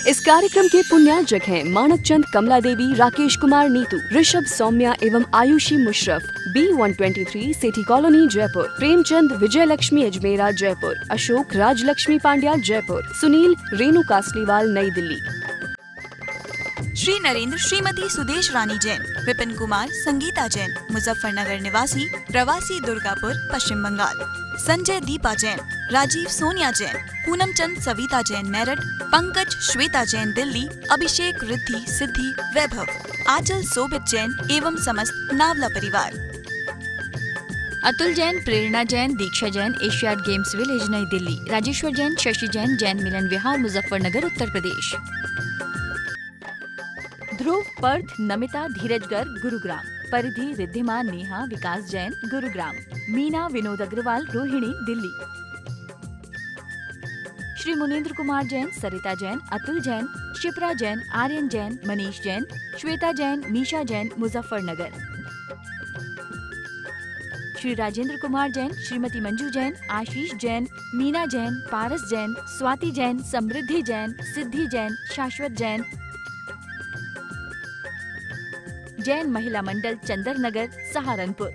इस कार्यक्रम के पुण्यार्जक हैं मानक चंद, कमला देवी, राकेश कुमार नीतू, ऋषभ, सौम्या एवं Ayushi Musharraf, B123 city colony Jaipur, Premchand, Vijay Lakshmi Ajmera Jaipur, Ashok, Rajlakshmi Pandya Jaipur, Sunil, Renu Kasliwal Nai Delhi. Shri Narendra, Shrimati Sudesh रानी जैन, विपिन कुमार, संगीता जैन, मुजफ्फरनगर निवासी, प्रवासी दुर्गापुर, पश्चिम बंगाल, संजय, दीपा जैन, राजीव, सोनिया जैन, पूनम चंद, सविता जैन मेरठ, पंकज, श्वेता जैन दिल्ली, अभिषेक, रिद्धि, सिद्धि, वैभव, आंचल, शोभित जैन एवं समस्त नावला परिवार। Atul Jain, Prerna Jain, Diksha Jain, Asiad games village Nai Delhi, Rajeshwar Jain, Shashi Jain, Jain Milan Vihar, Muzaffarnagar Uttar Pradesh. Dhruv, Parth, Namita, Dheeraj Garg, Gurugram, Paridhi, Riddhiman, Neha, विकास जैन, गुरुग्राम, मीना, विनोद अग्रवाल, रोहिणी दिल्ली। श्री मुनीन्द्र कुमार जैन, सरिता जैन, अतुल जैन, शिप्रा जैन, आर्यन जैन, मनीष जैन, श्वेता जैन, मीशा जैन, मुजफ्फरनगर। श्री राजेंद्र कुमार जैन, श्रीमती मंजू जैन, आशीष जैन, मीना जैन, पारस जैन, स्वाति जैन, समृद्धि जैन, सिद्धि जैन, शाश्वत जैन, जैन महिला मंडल, चंदर नगर, सहारनपुर।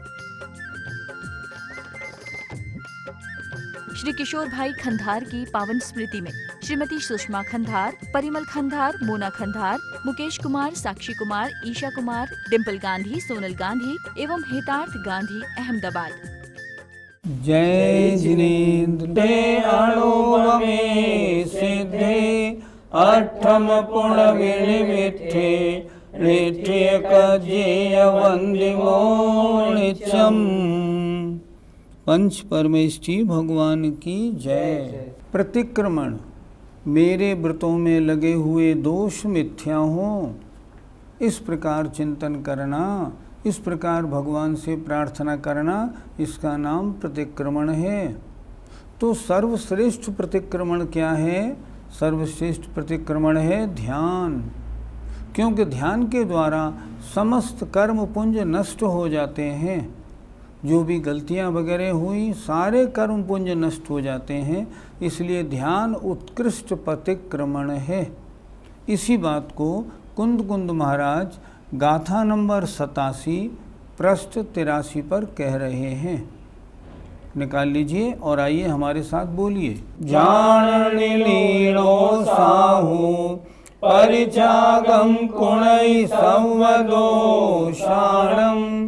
श्री किशोर भाई खंधार की पावन स्मृति में श्रीमती सुषमा खंधार, परिमल खंधार, मोना खंधार, मुकेश कुमार, साक्षी कुमार, ईशा कुमार, डिम्पल गांधी, सोनल गांधी एवं हेतार्थ गांधी, अहमदाबाद। जय जिनेन्द्र अणुवमे सिद्धे अठम पुण विनिमित्थे नित्य कजेय वंदिमो नित्यम। पंच परमेष्ठी भगवान की जय। प्रतिक्रमण, मेरे व्रतों में लगे हुए दोष मिथ्या हों, इस प्रकार चिंतन करना, इस प्रकार भगवान से प्रार्थना करना, इसका नाम प्रतिक्रमण है। तो सर्वश्रेष्ठ प्रतिक्रमण क्या है? सर्वश्रेष्ठ प्रतिक्रमण है ध्यान, क्योंकि ध्यान के द्वारा समस्त कर्म पुंज नष्ट हो जाते हैं। जो भी गलतियां वगैरह हुई, सारे कर्म पुंज नष्ट हो जाते हैं। इसलिए ध्यान उत्कृष्ट प्रतिक्रमण है। इसी बात को कुंद कुंद महाराज गाथा नंबर 87 पृष्ठ 83 पर कह रहे हैं। निकाल लीजिए और आइए हमारे साथ बोलिए। जान लीनो साहू परिचागम कुणै संवदोषाणं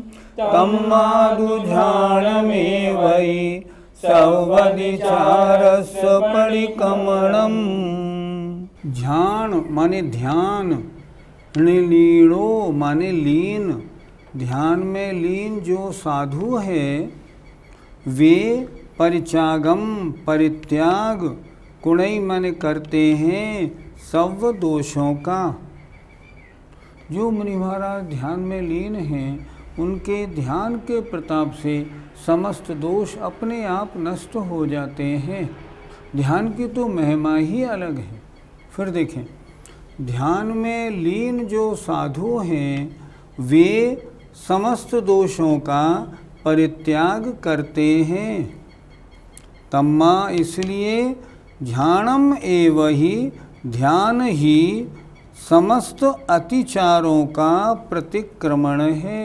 तम्मादुझाणमे वै सौवदिचारस्य परिकमणम। ध्यान माने ध्यान, लीनो माने लीन, ध्यान में लीन जो साधु है वे परिचागम परित्याग, कुणै माने करते हैं सब दोषों का। जो मुनि महाराज ध्यान में लीन हैं, उनके ध्यान के प्रताप से समस्त दोष अपने आप नष्ट हो जाते हैं। ध्यान की तो महिमा ही अलग है। फिर देखें, ध्यान में लीन जो साधु हैं वे समस्त दोषों का परित्याग करते हैं। तम्मा इसलिए ध्यानम एव ही, ध्यान ही समस्त अतिचारों का प्रतिक्रमण है।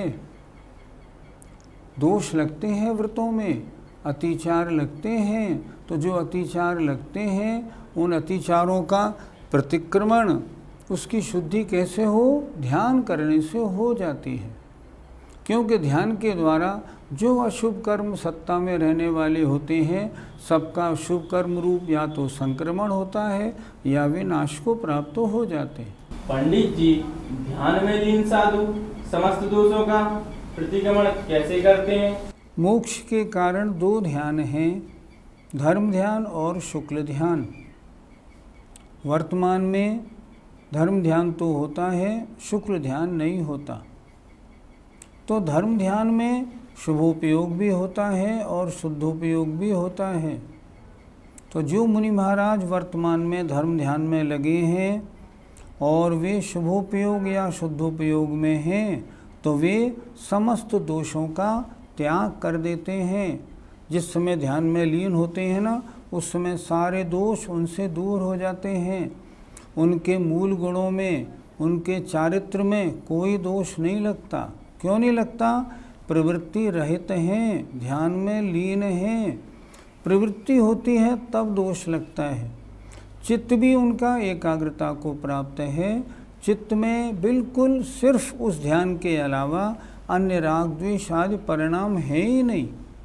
दोष लगते हैं व्रतों में, अतिचार लगते हैं, तो जो अतिचार लगते हैं उन अतिचारों का प्रतिक्रमण, उसकी शुद्धि कैसे हो? ध्यान करने से हो जाती है। क्योंकि ध्यान के द्वारा जो अशुभ कर्म सत्ता में रहने वाले होते हैं, सबका शुभ कर्म रूप या तो संक्रमण होता है या वे नाश को प्राप्त हो जाते हैं। पंडित जी, ध्यान में लीन साधु समस्त दोषों का प्रतिक्रमण कैसे करते हैं? मोक्ष के कारण दो ध्यान हैं, धर्म ध्यान और शुक्ल ध्यान। वर्तमान में धर्म ध्यान तो होता है, शुक्ल ध्यान नहीं होता। तो धर्म ध्यान में शुभोपयोग भी होता है और शुद्धोपयोग भी होता है। तो जो मुनि महाराज वर्तमान में धर्म ध्यान में लगे हैं और वे शुभोपयोग या शुद्धोपयोग में हैं, तो वे समस्त दोषों का त्याग कर देते हैं। जिस समय ध्यान में लीन होते हैं ना, उस समय सारे दोष उनसे दूर हो जाते हैं। उनके मूल गुणों में, उनके चारित्र में कोई दोष नहीं लगता। क्यों नहीं लगता? प्रवृत्ति रहित हैं, ध्यान में लीन हैं। प्रवृत्ति होती है तब दोष लगता है। चित्त भी उनका एकाग्रता को प्राप्त है। चित्त में बिल्कुल सिर्फ उस ध्यान के अलावा अन्य राग द्वेष आदि परिणाम है ही नहीं।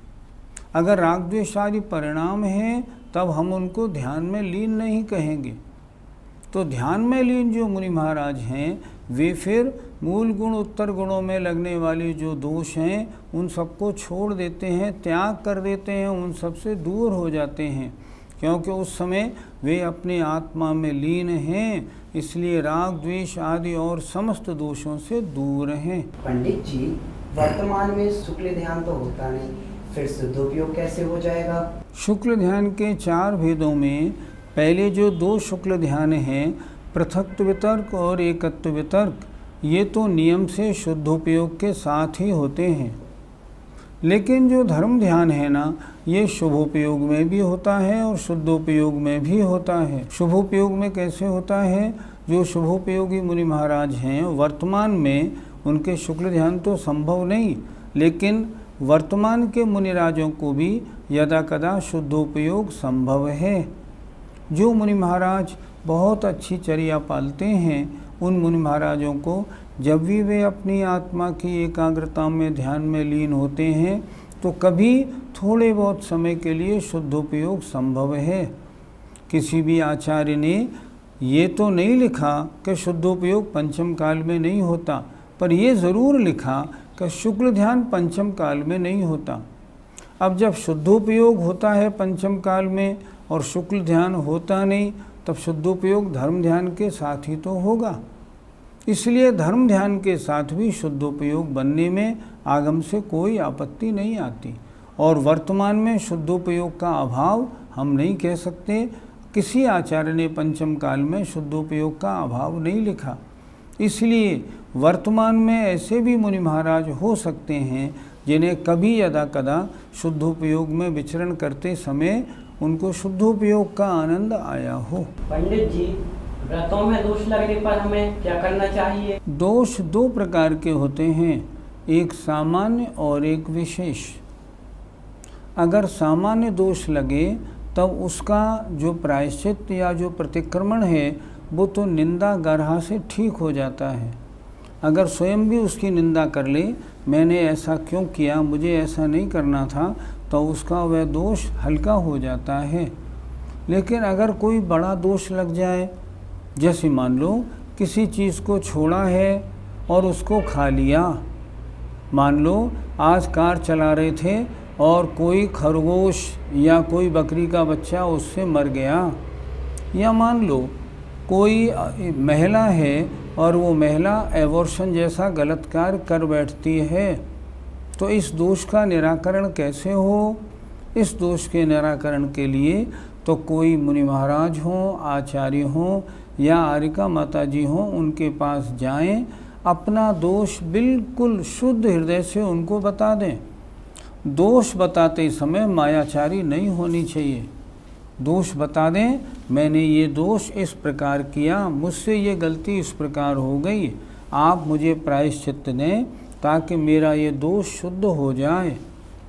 अगर राग द्वेष आदि परिणाम है तब हम उनको ध्यान में लीन नहीं कहेंगे। तो ध्यान में लीन जो मुनि महाराज हैं वे फिर मूल गुण उत्तर गुणों में लगने वाले जो दोष हैं उन सबको छोड़ देते हैं, त्याग कर देते हैं, उन सब से दूर हो जाते हैं, क्योंकि उस समय वे अपने आत्मा में लीन हैं, इसलिए राग द्वेष आदि और समस्त दोषों से दूर हैं। पंडित जी, वर्तमान में शुक्ल ध्यान तो होता नहीं, फिर शुद्धोपयोग कैसे हो जाएगा? शुक्ल ध्यान के 4 भेदों में पहले जो 2 शुक्ल ध्यान हैं, पृथक्त्व वितर्क और एकत्व वितर्क, ये तो नियम से शुद्धोपयोग के साथ ही होते हैं। लेकिन जो धर्म ध्यान है ना, ये शुभोपयोग में भी होता है और शुद्धोपयोग में भी होता है। शुभोपयोग में कैसे होता है? जो शुभोपयोगी मुनि महाराज हैं वर्तमान में उनके शुक्ल ध्यान तो संभव नहीं, लेकिन वर्तमान के मुनिराजों को भी यदा कदा शुद्धोपयोग संभव है। जो मुनि महाराज बहुत अच्छी चर्या पालते हैं उन मुनि महाराजों को जब भी वे अपनी आत्मा की एकाग्रता में ध्यान में लीन होते हैं तो कभी थोड़े बहुत समय के लिए शुद्धोपयोग संभव है। किसी भी आचार्य ने ये तो नहीं लिखा कि शुद्धोपयोग पंचम काल में नहीं होता, पर ये ज़रूर लिखा कि शुक्ल ध्यान पंचम काल में नहीं होता। अब जब शुद्धोपयोग होता है पंचम काल में और शुक्ल ध्यान होता नहीं, तब शुद्धोपयोग धर्म ध्यान के साथ ही तो होगा। इसलिए धर्म ध्यान के साथ भी शुद्धोपयोग बनने में आगम से कोई आपत्ति नहीं आती। और वर्तमान में शुद्धोपयोग का अभाव हम नहीं कह सकते। किसी आचार्य ने पंचम काल में शुद्धोपयोग का अभाव नहीं लिखा। इसलिए वर्तमान में ऐसे भी मुनि महाराज हो सकते हैं जिन्हें कभी यदा कदा शुद्धोपयोग में विचरण करते समय उनको शुद्धोपयोग का आनंद आया हो। पंडित जी, व्रतों में दोष लगने पर हमें क्या करना चाहिए? दोष 2 प्रकार के होते हैं, एक सामान्य और एक विशेष। अगर सामान्य दोष लगे तब उसका जो प्रायश्चित या जो प्रतिक्रमण है वो तो निंदा गर्हा से ठीक हो जाता है। अगर स्वयं भी उसकी निंदा कर ले, मैंने ऐसा क्यों किया, मुझे ऐसा नहीं करना था, तो उसका वह दोष हल्का हो जाता है। लेकिन अगर कोई बड़ा दोष लग जाए, जैसे मान लो किसी चीज़ को छोड़ा है और उसको खा लिया, मान लो आज कार चला रहे थे और कोई खरगोश या कोई बकरी का बच्चा उससे मर गया, या मान लो कोई महिला है और वो महिला एबॉर्शन जैसा गलत कार्य कर बैठती है, तो इस दोष का निराकरण कैसे हो? इस दोष के निराकरण के लिए तो कोई मुनि महाराज हों, आचार्य हों या आरिका माता जी हों, उनके पास जाएं, अपना दोष बिल्कुल शुद्ध हृदय से उनको बता दें। दोष बताते समय मायाचारी नहीं होनी चाहिए। दोष बता दें, मैंने ये दोष इस प्रकार किया, मुझसे ये गलती इस प्रकार हो गई, आप मुझे प्रायश्चित दें ताकि मेरा ये दोष शुद्ध हो जाए।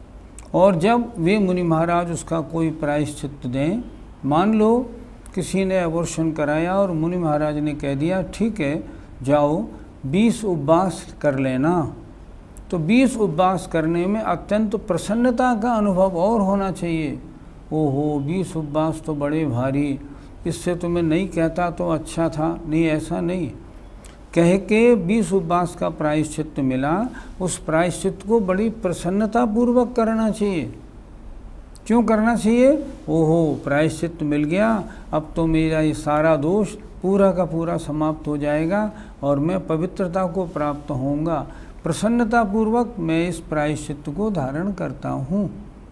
और जब वे मुनि महाराज उसका कोई प्रायश्चित दें, मान लो किसी ने एबॉर्शन कराया और मुनि महाराज ने कह दिया ठीक है जाओ 20 उपवास कर लेना, तो 20 उपवास करने में अत्यंत प्रसन्नता का अनुभव और होना चाहिए। ओहो 20 उपवास तो बड़े भारी, इससे तो मैं नहीं कहता तो अच्छा था। नहीं, ऐसा नहीं कह के 20 उपवास का प्रायश्चित मिला, उस प्रायश्चित को बड़ी प्रसन्नता पूर्वक करना चाहिए। क्यों करना चाहिए? ओहो प्रायश्चित मिल गया, अब तो मेरा ये सारा दोष पूरा का पूरा समाप्त हो जाएगा और मैं पवित्रता को प्राप्त होऊंगा। प्रसन्नता पूर्वक मैं इस प्रायश्चित को धारण करता हूँ।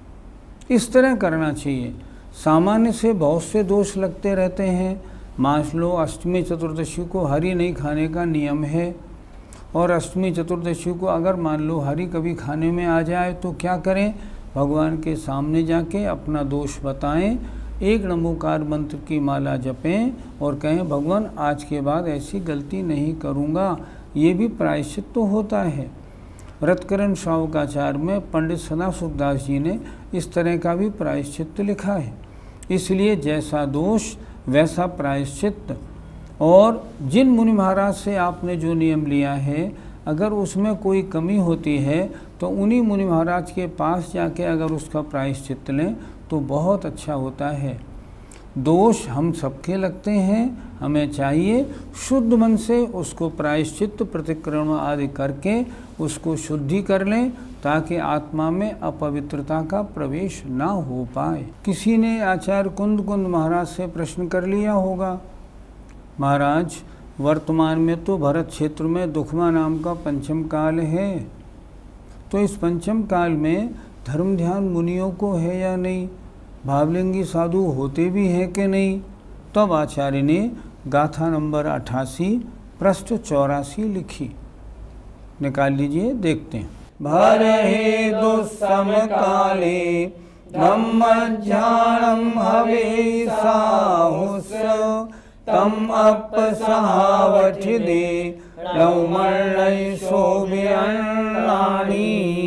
इस तरह करना चाहिए। सामान्य से बहुत से दोष लगते रहते हैं। मान लो अष्टमी चतुर्दशी को हरी नहीं खाने का नियम है, और अष्टमी चतुर्दशी को अगर मान लो हरी कभी खाने में आ जाए तो क्या करें? भगवान के सामने जाके अपना दोष बताएं, एक नमोकार मंत्र की माला जपें और कहें भगवान आज के बाद ऐसी गलती नहीं करूँगा। ये भी प्रायश्चित तो होता है। व्रतकरण श्रावकाचार में पंडित सदा सुखदास जी ने इस तरह का भी प्रायश्चित लिखा है। इसलिए जैसा दोष वैसा प्रायश्चित। और जिन मुनि महाराज से आपने जो नियम लिया है, अगर उसमें कोई कमी होती है तो उन्हीं मुनि महाराज के पास जाके अगर उसका प्रायश्चित लें तो बहुत अच्छा होता है। दोष हम सबके लगते हैं, हमें चाहिए शुद्ध मन से उसको प्रायश्चित प्रतिक्रमण आदि करके उसको शुद्धि कर लें, ताकि आत्मा में अपवित्रता का प्रवेश ना हो पाए। किसी ने आचार्य कुंद महाराज से प्रश्न कर लिया होगा, महाराज वर्तमान में तो भरत क्षेत्र में दुखमा नाम का पंचम काल है, तो इस पंचम काल में धर्म ध्यान मुनियों को है या नहीं, भावलिंगी साधु होते भी हैं कि नहीं। तब आचार्य ने गाथा नंबर 88 पृष्ठ 84 लिखी। निकाल लीजिए, देखते हैं। भरे दुस्सम काले धम्मज्ञानम हवे साहुस तम अपसहावठिदे रौमर्णय शोभ्यन्नानी।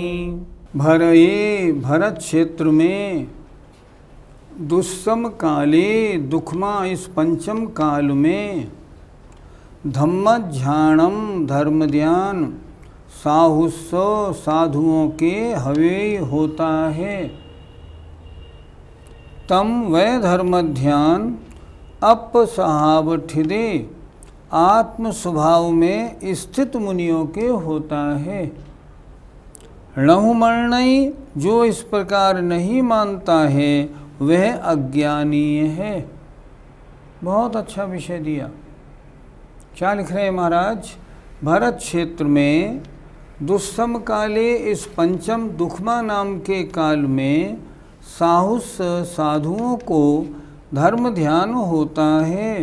भरे भरत क्षेत्र में दुस्सम काले दुखमा इस पंचम काल में धम्मध्यानम धर्म ध्यान साहुस्व साधुओं के हवे होता है। तम वह धर्म ध्यान अपसहावठिदे आत्म स्वभाव में स्थित मुनियों के होता है। णहुमर्णय जो इस प्रकार नहीं मानता है वह अज्ञानीय है। बहुत अच्छा विषय दिया। क्या लिख रहे हैं महाराज? भरत क्षेत्र में दुस्सम काले इस पंचम दुखमा नाम के काल में साहुस साधुओं को धर्म ध्यान होता है।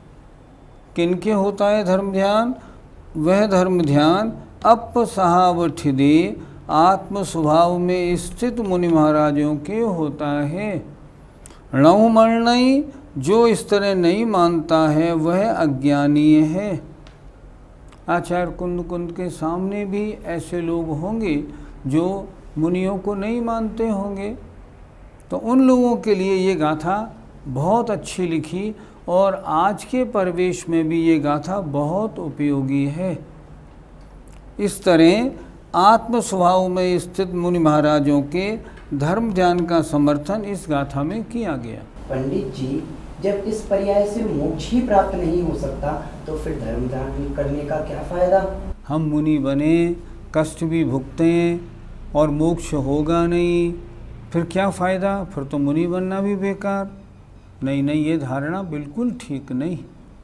किनके होता है धर्म ध्यान? वह धर्म ध्यान अपसहावठिदे आत्म स्वभाव में स्थित मुनि महाराजों के होता है। णहुमर्णय जो इस तरह नहीं मानता है वह अज्ञानीय है। आचार्य कुंद के सामने भी ऐसे लोग होंगे जो मुनियों को नहीं मानते होंगे, तो उन लोगों के लिए ये गाथा बहुत अच्छी लिखी और आज के परिवेश में भी ये गाथा बहुत उपयोगी है। इस तरह आत्म स्वभाव में स्थित मुनि महाराजों के धर्म ध्यान का समर्थन इस गाथा में किया गया। पंडित जी, जब इस पर्याय से मोक्ष ही प्राप्त नहीं हो सकता तो फिर धर्म ध्यान करने का क्या फायदा? हम मुनि बने, कष्ट भी भुगतें और मोक्ष होगा नहीं, फिर क्या फ़ायदा? फिर तो मुनि बनना भी बेकार। नहीं, ये धारणा बिल्कुल ठीक नहीं।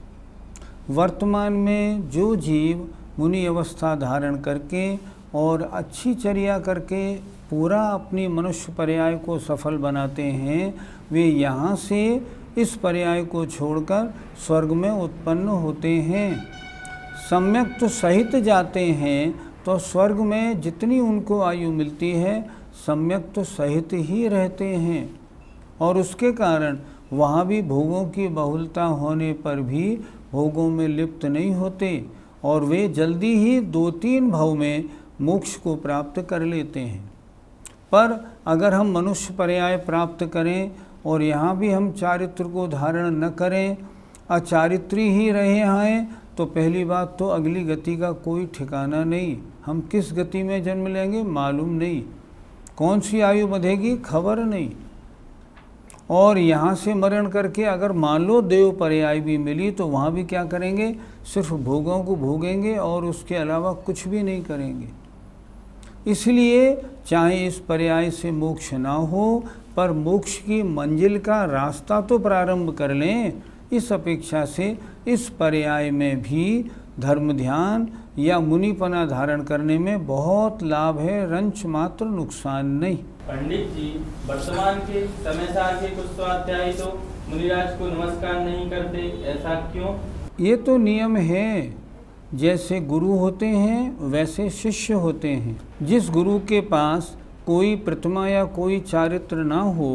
वर्तमान में जो जीव मुनि अवस्था धारण करके और अच्छी चर्या करके पूरा अपनी मनुष्य पर्याय को सफल बनाते हैं, वे यहाँ से इस पर्याय को छोड़कर स्वर्ग में उत्पन्न होते हैं। सम्यक तो सहित जाते हैं तो स्वर्ग में जितनी उनको आयु मिलती है सम्यक तो सहित ही रहते हैं, और उसके कारण वहाँ भी भोगों की बहुलता होने पर भी भोगों में लिप्त नहीं होते, और वे जल्दी ही 2-3 भव में मोक्ष को प्राप्त कर लेते हैं। पर अगर हम मनुष्य पर्याय प्राप्त करें और यहाँ भी हम चारित्र को धारण न करें, अचारित्री ही रहे हैं, तो पहली बात तो अगली गति का कोई ठिकाना नहीं। हम किस गति में जन्म लेंगे मालूम नहीं, कौन सी आयु बंधेगी खबर नहीं। और यहाँ से मरण करके अगर मान लो देव पर्याय भी मिली तो वहाँ भी क्या करेंगे? सिर्फ भोगों को भोगेंगे और उसके अलावा कुछ भी नहीं करेंगे। इसलिए चाहे इस पर्याय से मोक्ष ना हो, पर मोक्ष की मंजिल का रास्ता तो प्रारंभ कर लें। इस अपेक्षा से इस पर्याय में भी धर्म ध्यान या मुनिपना धारण करने में बहुत लाभ है, रंच मात्र नुकसान नहीं। पंडित जी, वर्तमान के समय सार के कुछ स्वाध्यायी तो मुनिराज को नमस्कार नहीं करते, ऐसा क्यों? ये तो नियम है। जैसे गुरु होते हैं वैसे शिष्य होते हैं। जिस गुरु के पास कोई प्रतिमा या कोई चारित्र ना हो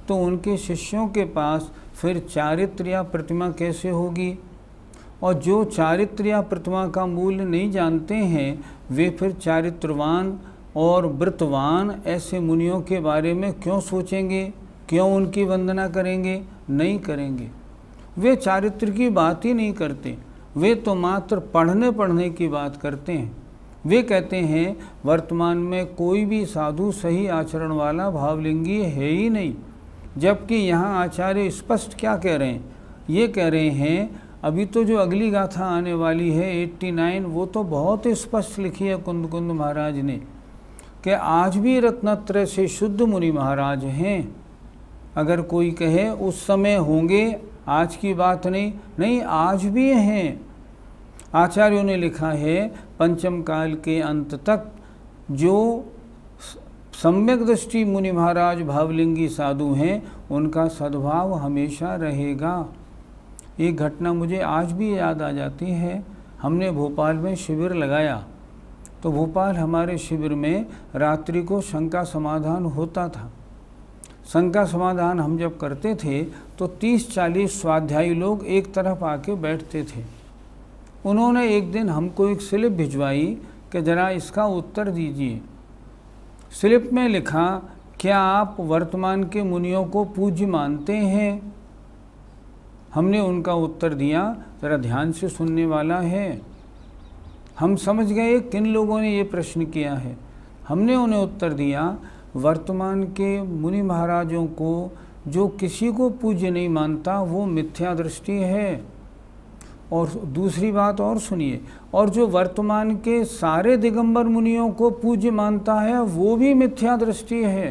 तो उनके शिष्यों के पास फिर चारित्र या प्रतिमा कैसे होगी? और जो चारित्र या प्रतिमा का मूल्य नहीं जानते हैं, वे फिर चारित्रवान और व्रतवान ऐसे मुनियों के बारे में क्यों सोचेंगे? क्यों उनकी वंदना करेंगे? नहीं करेंगे। वे चारित्र की बात ही नहीं करते, वे तो मात्र पढ़ने की बात करते हैं। वे कहते हैं वर्तमान में कोई भी साधु सही आचरण वाला भावलिंगी है ही नहीं, जबकि यहाँ आचार्य स्पष्ट क्या कह रहे हैं? ये कह रहे हैं, अभी तो जो अगली गाथा आने वाली है 89, वो तो बहुत स्पष्ट लिखी है कुंद कुंद महाराज ने कि आज भी रत्नत्रय से शुद्ध मुनि महाराज हैं। अगर कोई कहे उस समय होंगे, आज की बात नहीं, आज भी हैं। आचार्यों ने लिखा है पंचम काल के अंत तक जो सम्यक दृष्टि मुनि महाराज भावलिंगी साधु हैं, उनका सद्भाव हमेशा रहेगा। एक घटना मुझे आज भी याद आ जाती है। हमने भोपाल में शिविर लगाया, तो भोपाल हमारे शिविर में रात्रि को शंका समाधान होता था। शंका समाधान हम जब करते थे तो 30-40 स्वाध्यायी लोग एक तरफ आके बैठते थे। उन्होंने एक दिन हमको एक स्लिप भिजवाई कि ज़रा इसका उत्तर दीजिए। स्लिप में लिखा, क्या आप वर्तमान के मुनियों को पूज्य मानते हैं? हमने उनका उत्तर दिया, ज़रा ध्यान से सुनने वाला है। हम समझ गए किन लोगों ने ये प्रश्न किया है। हमने उन्हें उत्तर दिया, वर्तमान के मुनि महाराजों को जो किसी को पूज्य नहीं मानता वो मिथ्या दृष्टि है। और दूसरी बात और सुनिए, और जो वर्तमान के सारे दिगंबर मुनियों को पूज्य मानता है वो भी मिथ्या दृष्टि है।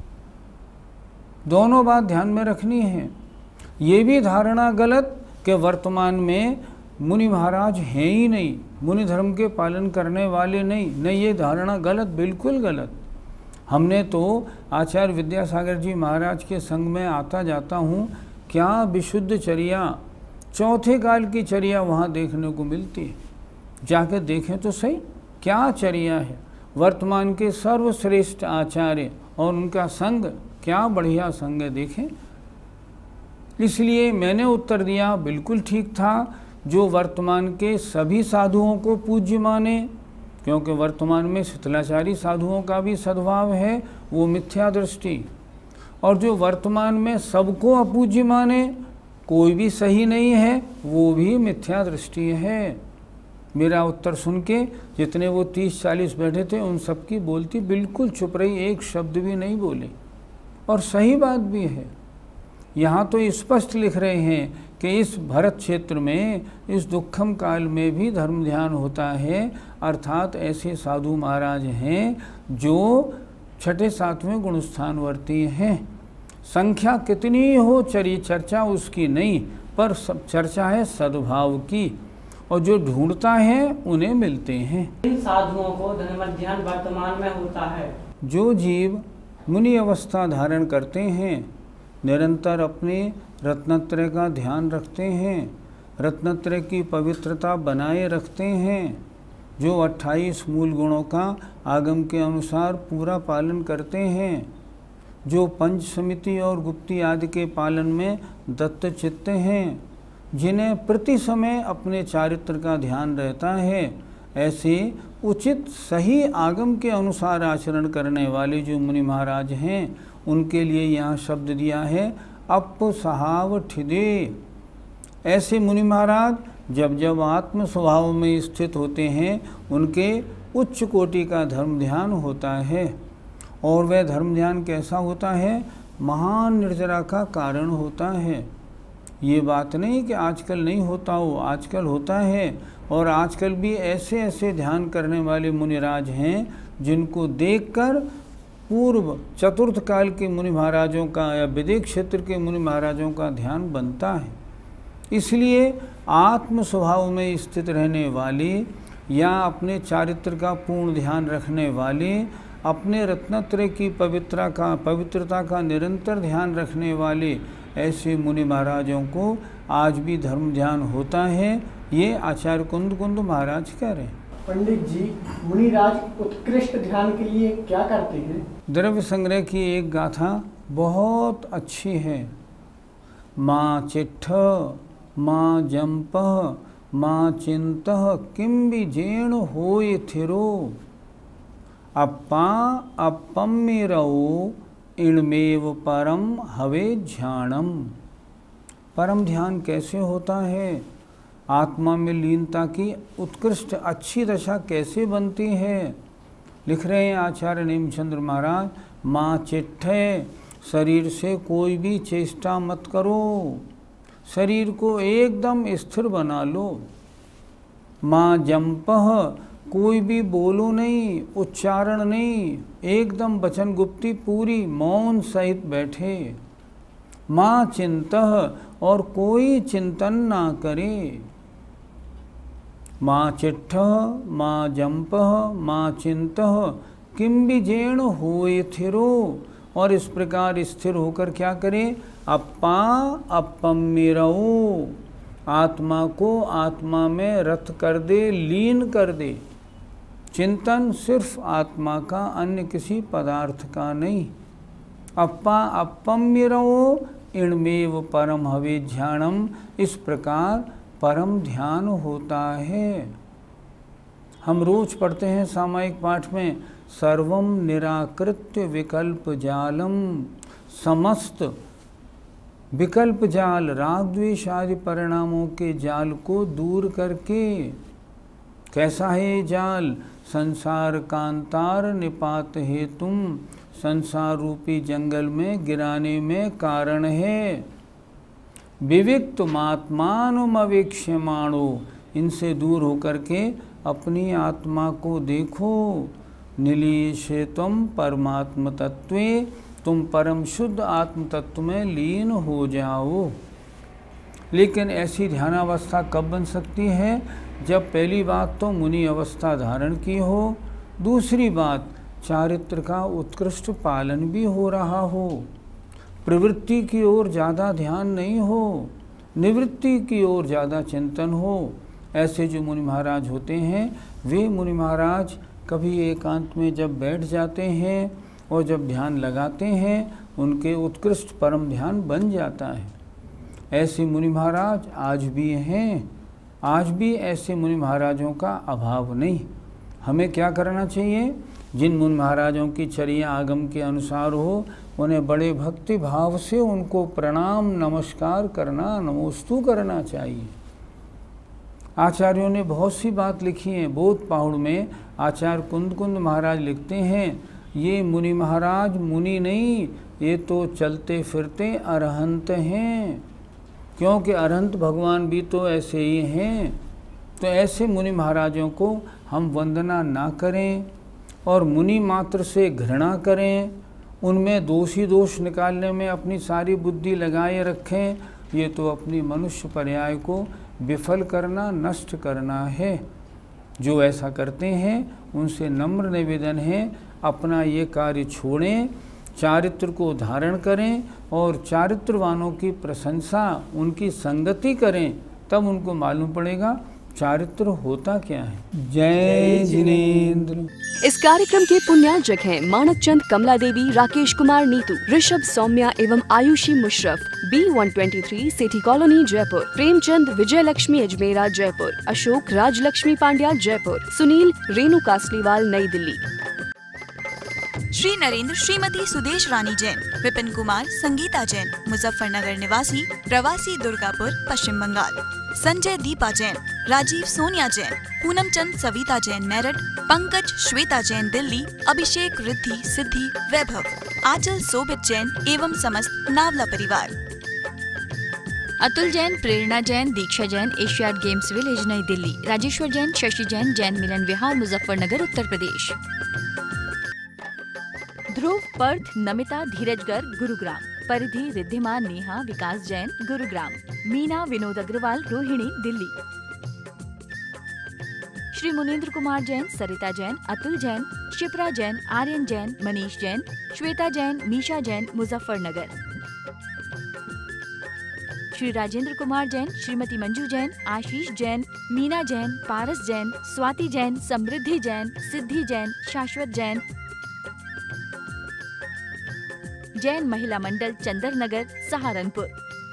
दोनों बात ध्यान में रखनी है। ये भी धारणा गलत कि वर्तमान में मुनि महाराज हैं ही नहीं, मुनि धर्म के पालन करने वाले नहीं, ये धारणा गलत, बिल्कुल गलत। हमने तो आचार्य विद्यासागर जी महाराज के संग में आता जाता हूँ, क्या विशुद्ध चर्या, चौथे काल की चर्या वहाँ देखने को मिलती है। जाके देखें तो सही क्या चर्या है। वर्तमान के सर्वश्रेष्ठ आचार्य और उनका संग, क्या बढ़िया संग है, देखें। इसलिए मैंने उत्तर दिया, बिल्कुल ठीक था, जो वर्तमान के सभी साधुओं को पूज्य माने, क्योंकि वर्तमान में शिथिलाचारी साधुओं का भी सद्भाव है, वो मिथ्या दृष्टि। और जो वर्तमान में सबको अपूज्य माने, कोई भी सही नहीं है, वो भी मिथ्या दृष्टि है। मेरा उत्तर सुन के जितने वो 30-40 बैठे थे उन सब की बोलती बिल्कुल चुप रही, एक शब्द भी नहीं बोले। और सही बात भी है। यहाँ तो स्पष्ट लिख रहे हैं कि इस भरत क्षेत्र में इस दुखम काल में भी धर्म ध्यान होता है, अर्थात ऐसे साधु महाराज हैं जो 6-7वें गुणस्थानवर्ती हैं। संख्या कितनी हो चर्चा उसकी नहीं, पर सब चर्चा है सद्भाव की, और जो ढूंढता है उन्हें मिलते हैं। इन साधुओं को धर्म ध्यान वर्तमान में होता है। जो जीव मुनि अवस्था धारण करते हैं, निरंतर अपने रत्नत्रय का ध्यान रखते हैं, रत्नत्रय की पवित्रता बनाए रखते हैं, जो 28 मूल गुणों का आगम के अनुसार पूरा पालन करते हैं, जो पंच समिति और गुप्ती आदि के पालन में दत्त चित्त हैं, जिन्हें प्रति समय अपने चारित्र का ध्यान रहता है, ऐसे उचित सही आगम के अनुसार आचरण करने वाले जो मुनि महाराज हैं, उनके लिए यहाँ शब्द दिया है अपसहाव ठिदे। ऐसे मुनि महाराज जब जब आत्म स्वभाव में स्थित होते हैं, उनके उच्च कोटि का धर्म ध्यान होता है। और वह धर्म ध्यान कैसा होता है? महान निर्जरा का कारण होता है। ये बात नहीं कि आजकल नहीं होता हो, आजकल होता है। और आजकल भी ऐसे ऐसे ध्यान करने वाले मुनिराज हैं जिनको देखकर पूर्व चतुर्थ काल के मुनि महाराजों का या विदेश क्षेत्र के मुनि महाराजों का ध्यान बनता है। इसलिए आत्म स्वभाव में स्थित रहने वाले या अपने चारित्र का पूर्ण ध्यान रखने वाले, अपने रत्नत्रय की पवित्रता का निरंतर ध्यान रखने वाले ऐसे मुनि महाराजों को आज भी धर्म ध्यान होता है। ये आचार्य कुंद कुंद महाराज कह रहे हैं। पंडित जी, मुनिराज उत्कृष्ट ध्यान के लिए क्या करते हैं? द्रव्य संग्रह की एक गाथा बहुत अच्छी है। माँ चिट्ठ माँ जंपः माँ चिंतः किम विजेण होय थिरो अप्पा अप्पम्मिरौ इणमेव परम हवे ध्यानम। परम ध्यान कैसे होता है? आत्मा में लीनता की उत्कृष्ट अच्छी दशा कैसे बनती है? लिख रहे हैं आचार्य नेमिचंद्र महाराज, माँ चिट्ठे, शरीर से कोई भी चेष्टा मत करो, शरीर को एकदम स्थिर बना लो। माँ जंपह, कोई भी बोलो नहीं, उच्चारण नहीं, एकदम वचन गुप्ती पूरी, मौन सहित बैठे। माँ चिंतः, और कोई चिंतन ना करे। माँ चिट्ठः माँ जंपः माँ चिंतः किम विजेण होय थिरो, और इस प्रकार स्थिर होकर क्या करे? अप्पा अप्पम्मिरौ, आत्मा को आत्मा में रत कर दे, लीन कर दे। चिंतन सिर्फ आत्मा का, अन्य किसी पदार्थ का नहीं। अप्पा अप्पम्मिरौ इणमेव परम हवे ध्यानम, इस प्रकार परम ध्यान होता है। हम रोज पढ़ते हैं सामायिक पाठ में, सर्वम निराकृत्य विकल्प जालम, समस्त विकल्प जाल, राग द्वेष आदि परिणामों के जाल को दूर करके। कैसा है ये जाल? संसार कांतार निपात हेतुम, संसार रूपी जंगल में गिराने में कारण है। विविक्त मात्मानुमवेक्ष्यमाणो, इनसे दूर होकर के अपनी आत्मा को देखो। निलीशे तुम परमात्म तत्वे, तुम परम शुद्ध आत्म तत्व में लीन हो जाओ। लेकिन ऐसी ध्यानावस्था कब बन सकती है? जब पहली बात तो मुनि अवस्था धारण की हो, दूसरी बात चारित्र का उत्कृष्ट पालन भी हो रहा हो, प्रवृत्ति की ओर ज़्यादा ध्यान नहीं हो, निवृत्ति की ओर ज़्यादा चिंतन हो। ऐसे जो मुनि महाराज होते हैं, वे मुनि महाराज कभी एकांत में जब बैठ जाते हैं और जब ध्यान लगाते हैं, उनके उत्कृष्ट परम ध्यान बन जाता है। ऐसे मुनि महाराज आज भी हैं, आज भी ऐसे मुनि महाराजों का अभाव नहीं। हमें क्या करना चाहिए? जिन मुनि महाराजों की चर्या आगम के अनुसार हो, उन्हें बड़े भक्ति भाव से उनको प्रणाम नमस्कार करना, नमोस्तु करना चाहिए। आचार्यों ने बहुत सी बात लिखी है। बोध पहाड़ में आचार्य कुंद कुंद महाराज लिखते हैं, ये मुनि महाराज मुनि नहीं, ये तो चलते फिरते अरहंत हैं, क्योंकि अरहंत भगवान भी तो ऐसे ही हैं। तो ऐसे मुनि महाराजों को हम वंदना ना करें और मुनि मात्र से घृणा करें, उनमें दोषी दोष निकालने में अपनी सारी बुद्धि लगाए रखें, ये तो अपनी मनुष्य पर्याय को विफल करना, नष्ट करना है। जो ऐसा करते हैं उनसे नम्र निवेदन है, अपना ये कार्य छोड़ें, चारित्र को धारण करें और चारित्रवानों की प्रशंसा, उनकी संगति करें, तब उनको मालूम पड़ेगा चारित्र होता क्या है। जय जिनेन्द्र। इस कार्यक्रम के पुण्यार्जक हैं माणकचंद कमला देवी, राकेश कुमार नीतू, ऋषभ सौम्या एवं Ayushi Musharraf, B123 city colony Jaipur, Premchand Vijay Lakshmi Ajmera Jaipur, Ashok Rajlakshmi Pandya Jaipur, Sunil Renu Kasliwal Nai Delhi. Shri Narendra Shrimati Sudesh रानी जैन, विपिन कुमार संगीता जैन, मुजफ्फरनगर निवासी, प्रवासी दुर्गापुर पश्चिम बंगाल। संजय दीपा जैन, राजीव सोनिया जैन, पूनम चंद सविता जैन मेरठ, पंकज श्वेता जैन दिल्ली, अभिषेक रिद्धि सिद्धि वैभव, आंचल सोबित जैन एवं समस्त नावला परिवार। Atul Jain, Prerna Jain, Diksha Jain, Asiad games village Nai Delhi, Rajeshwar Jain, Shashi Jain, Jain Milan Vihar Muzaffarnagar Uttar Pradesh. Dhruv, Parth, Namita, Dheeraj Garg Gurugram, Paridhi, Riddhima, Neha, विकास जैन गुरुग्राम, मीना, विनोद अग्रवाल, रोहिणी दिल्ली। श्री मुनीन्द्र कुमार जैन, सरिता जैन, अतुल जैन, शिप्रा जैन, आर्यन जैन, मनीष जैन, श्वेता जैन, मीशा जैन मुजफ्फरनगर। श्री राजेंद्र कुमार जैन, श्रीमती मंजू जैन, आशीष जैन, मीना जैन, पारस जैन, स्वाति जैन, समृद्धि जैन, सिद्धि जैन, शाश्वत जैन, जैन महिला मंडल चंदर नगर सहारनपुर।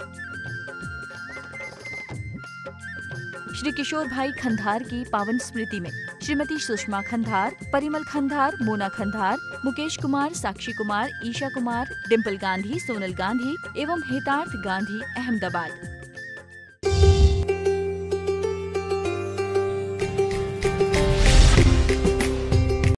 श्री किशोर भाई खंधार की पावन स्मृति में श्रीमती सुषमा खंधार, परिमल खंधार, मोना खंधार, मुकेश कुमार, साक्षी कुमार, ईशा कुमार, डिम्पल गांधी, सोनल गांधी एवं हेतार्थ गांधी अहमदाबाद।